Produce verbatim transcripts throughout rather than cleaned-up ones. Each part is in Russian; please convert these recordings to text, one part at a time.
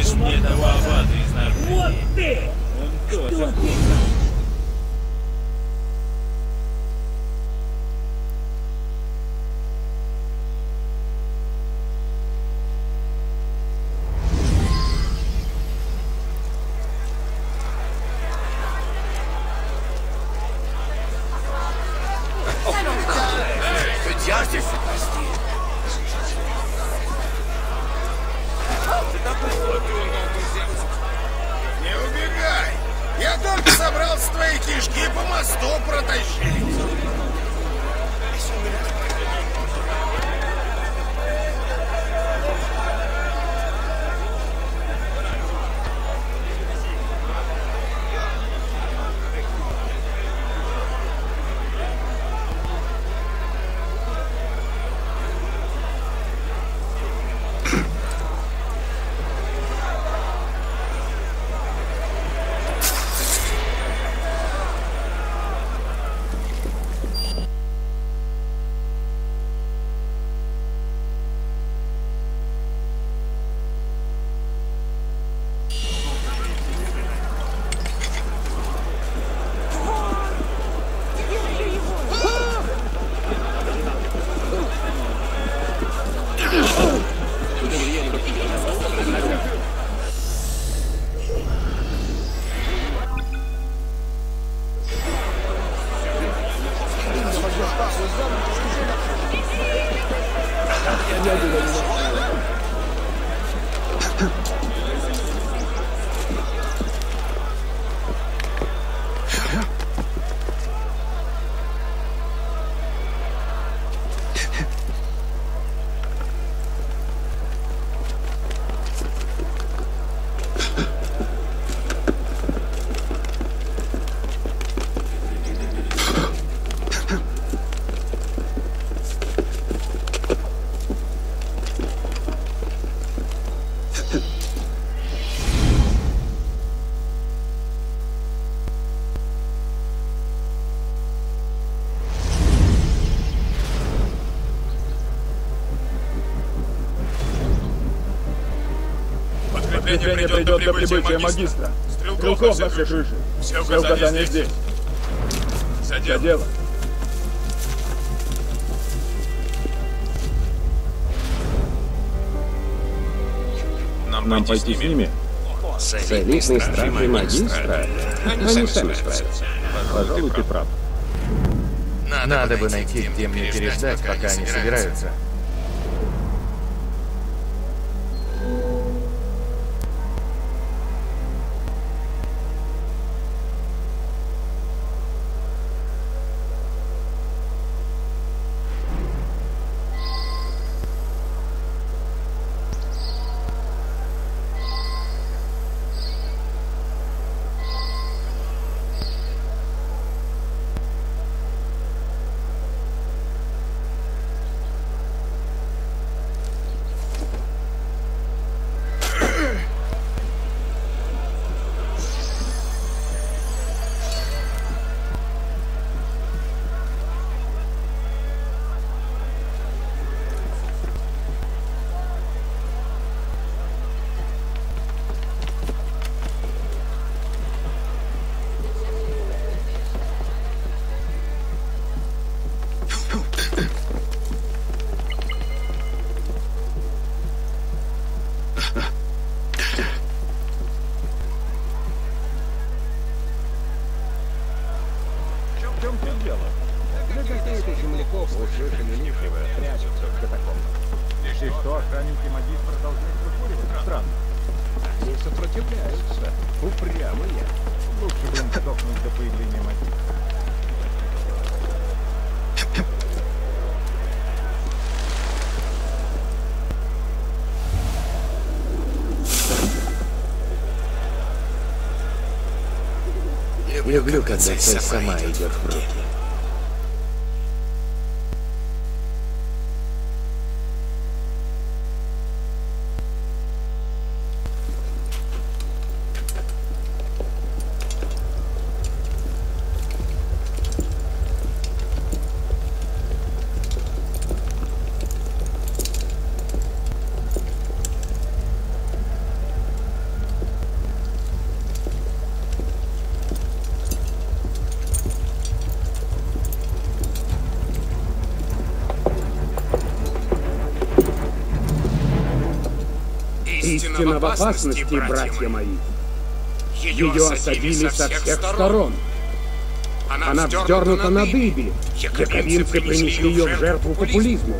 Покажешь мне этого аббата из Норвегии? Вот ты! Он Что тоже. ты? Судья здесь прости. Не убегай! Я только собрался твои кишки по мосту протащить. Подкрепление придет до прибытия магистра. Стрелков на все крыши. Все указания здесь. За дело. Нам пойти с ними? С элитной стражей магистра? Они сами справятся. Пожалуй, ты прав. Надо бы найти, где мне переждать, пока они собираются. В чем тут дело? Да какие-то земляков услышали нифига, прячутся в катакомбах. И что, охранники магистра должны прокуривать? Странно. Они сопротивляются. Упрямые. Лучше бы им сдохнуть до появления магистра. Люблю, когда цель сама идет в руки. истина в опасности, братья мои. Ее осадили со всех сторон. Она вздернута на дыбе. Якобинцы принесли ее в жертву популизму.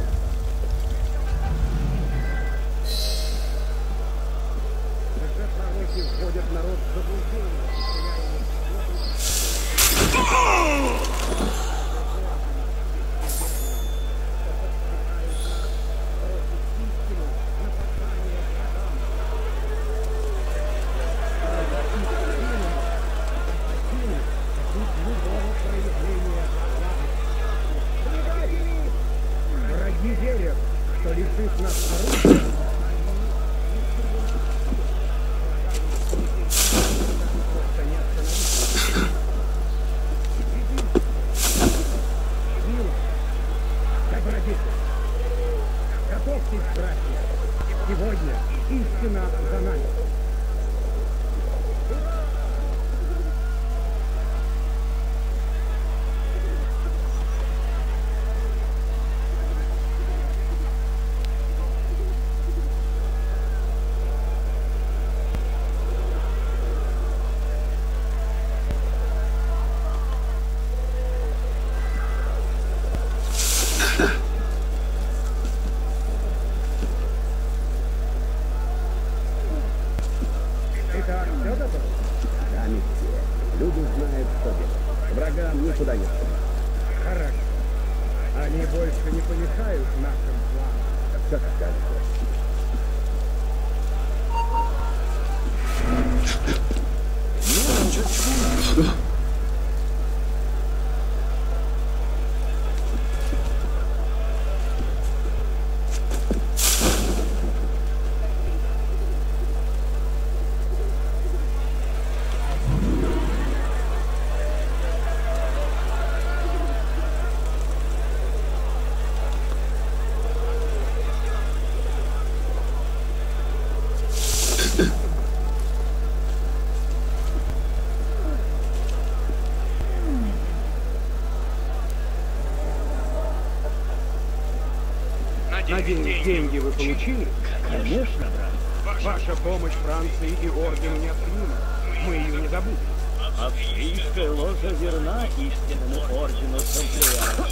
Враги верят, что лишив нас оружия, готовьтесь, братья. Сегодня истина за нами. Итак, все готово? Да, месье. Люди знают, что делать. Врагам никуда не вступать. Хорошо. Они больше не помешают нашим планам. Как скажете. Надеюсь, деньги вы получили? Конечно, брат. Ваша помощь Франции и Ордену необходима. Мы ее не забудем. Австрийская ложа верна истинному Ордену Тамплиеров.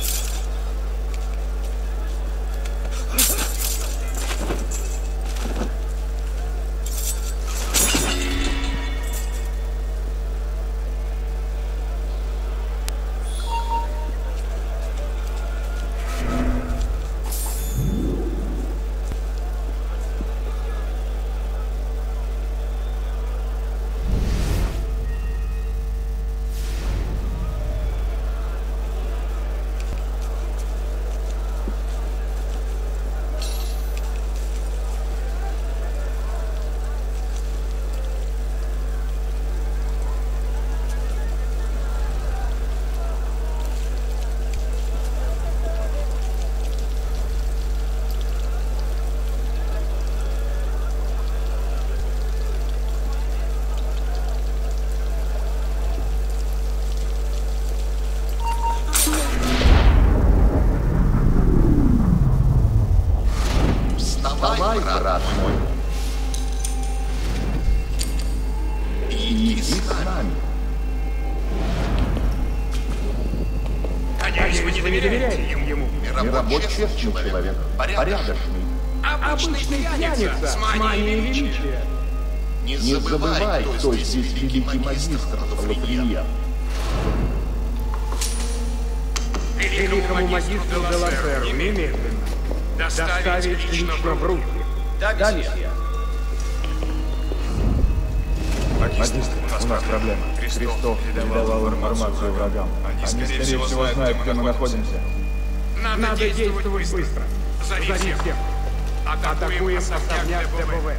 Вставай, брат мой. Иди с нами. Надеюсь, вы не доверяете ему. Мирабочий человек. Порядочный. Обычный пьяница с манией величия. Не забывай, кто здесь великий магистр Лафрия. Великому магистру Делаферу немедленно доставить лично в руки. Да, месье. Магистр, у нас проблема. Крестов передавал информацию врагам. Они, скорее всего, знают, где мы находимся. Надо действовать быстро. Зови всех. Атакуем особняк ДБВ.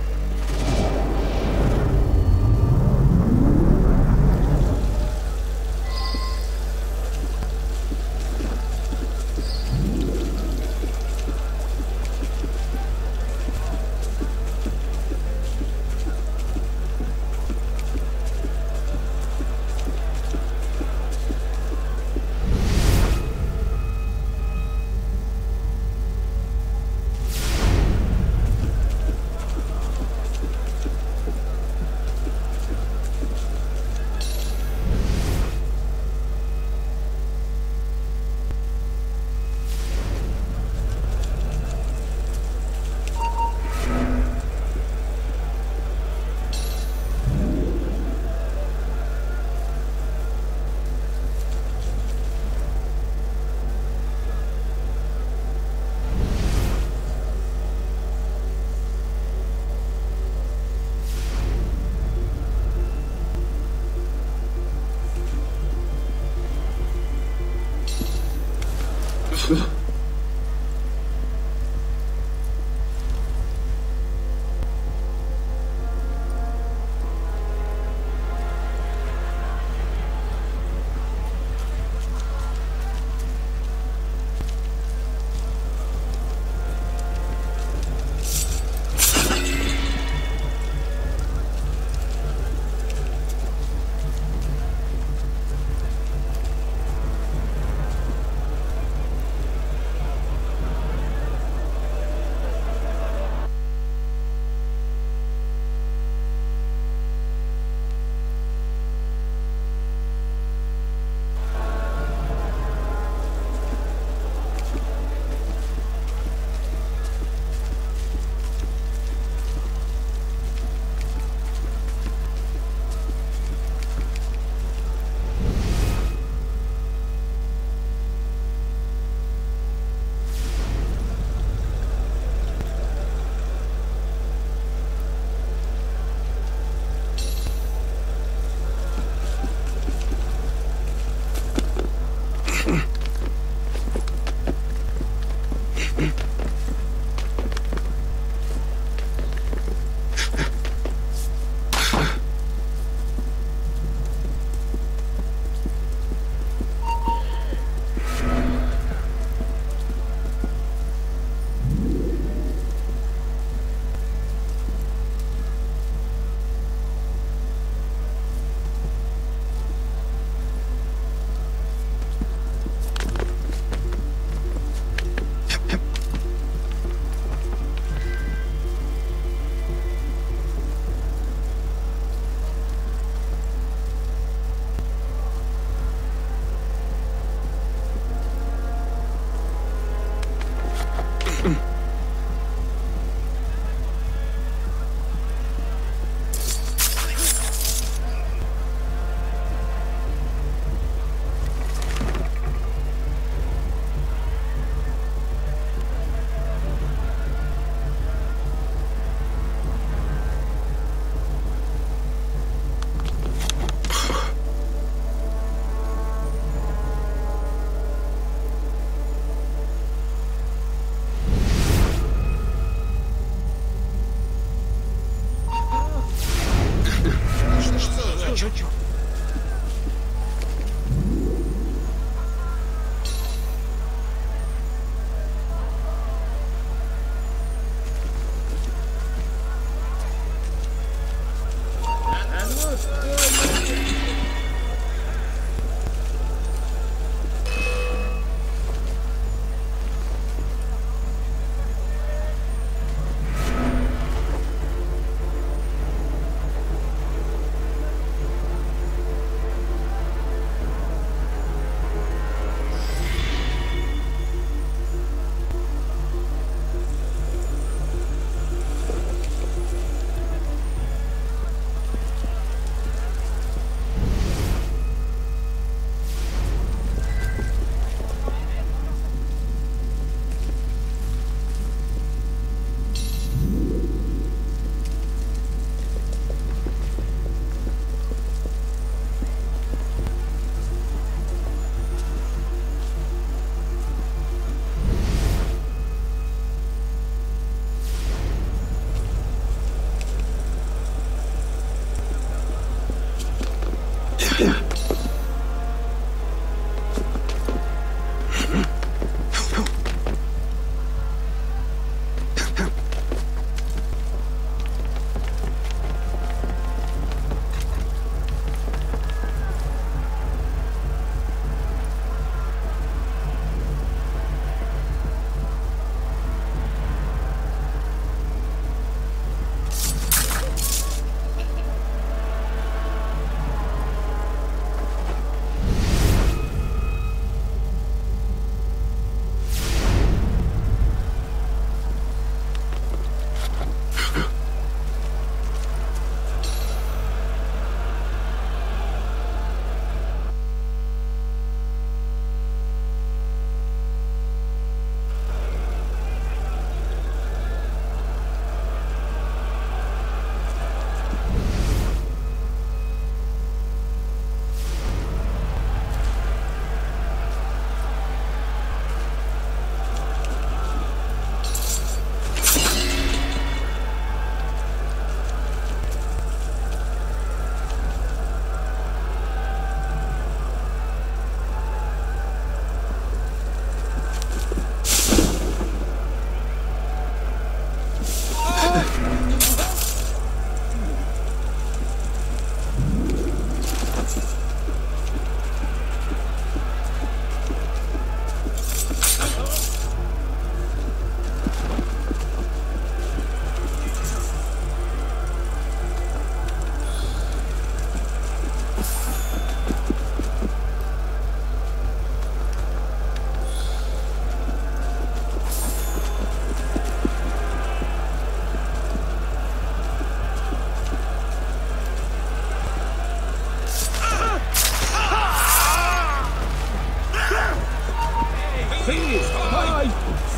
Ай!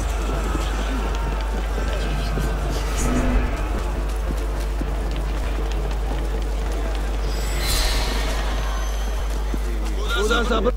Куда забрал?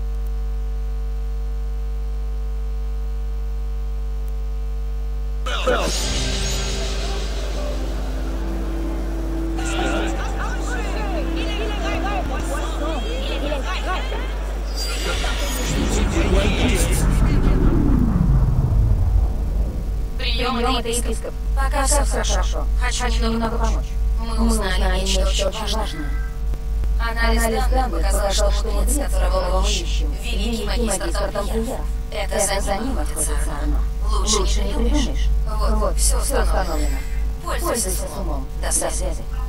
Прием, это епископ. Пока все хорошо. Хочу немного помочь. Мы узнали нечто очень важное. Анализ данных показал, что мудрец, которого мы ищем, великий магистр тамплиеров. Это за ним находится оно. Лучше не придумаешь. Вот, все установлено. Пользуйся с умом. До связи.